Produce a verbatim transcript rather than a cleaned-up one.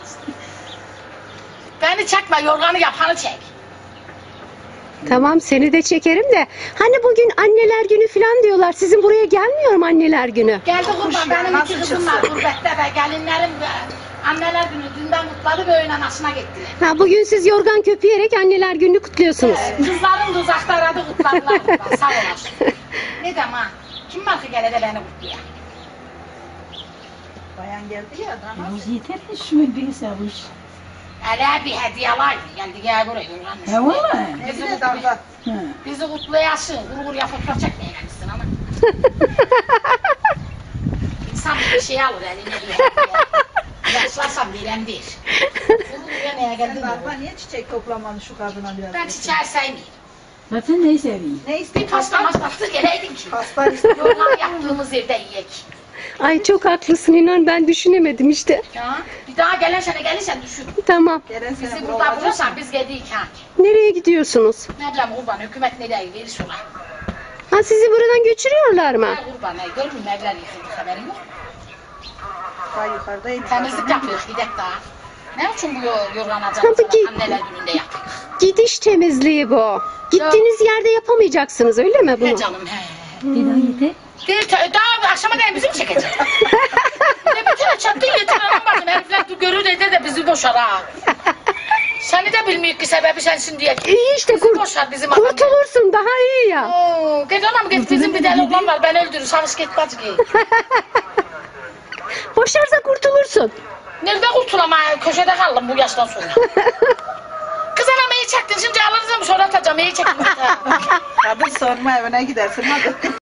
Beni çekme, yorganı yapanı çek. Tamam seni de çekerim de. Hani bugün anneler günü falan diyorlar. Sizin buraya gelmiyor mu anneler günü? Geldi kurban, benim nasıl iki kızım var gurbette ve gelinlerim ve anneler günü dünden kutladı ve öğlen aşına gittiler. Ha, bugün siz yorgan köpüyerek anneler gününü kutluyorsunuz. Ee, kızlarım da uzakta aradı kutladılar kurban, sağ olasın. Ne demem ha, kim var ki gene de beni kutluyor? Bayan geldi ya. Yavuz yeter mi şu bir savuş? Hele bir hediye var, geldi gel buraya yorgan. He valla. Bizi, Bizi de kutlu, dalga. bizi kutlayasın, kuru kuruya fotoğraf çekmeye gelmişsin ama. İnsan bir şey alır eline bir hediye. Yaşlarsam veren bir. Kuru kuruya neye geldin? Dalga niye çiçek toplamanı şu kadına biraz? Ben çiçeği sevmiyorum. Zaten neyi seveyim? Ne Bir istiyorsun? pasta masrafı geleydin ki. Pasta istiyorsun. Yorgan yaptığımız evde yiyek. Ay çok haklısın inan ben düşünemedim işte. Ya, bir daha gelen sene gelirsen düşün. Tamam. Gelen sene Bizi bu burada olacak bulursan mı? biz gidik ha. Nereye gidiyorsunuz? Ne bileyim kurban, hükümet nereye verir ola. Ha sizi buradan götürüyorlar mı? Ne kurban, ne görmüyor mu evler yıkıldı haberin yok. Daha yukarıdayım. Temizlik yapıyoruz bir dakika daha. Ne için bu yorgan Tabii alacağız ki. anneler gününde yaptık. Gidiş temizliği bu. Gittiğiniz yerde yapamayacaksınız öyle mi He bunu? canım he. Bir daha yeter. Değil, ta- daha akşama değin bizi mi çekecek? Ne bütün çattı yeter anam bakın herifler görür eder de bizi boşar ha. Seni de bilmiyor ki sebebi sensin diye. İyi işte Bizi kurt boşar bizim adamı. kurtulursun daha iyi ya. Oo, git anam git bizim bir deli oğlan var ben öldürür savuz git kaç git. Boşarsa kurtulursun. Nerede kurtulam ha köşede kaldım bu yaştan sonra. Kız anam iyi çektin şimdi alırız mı sonra atacağım iyi çektin. Kadın sorma evine gidersin hadi.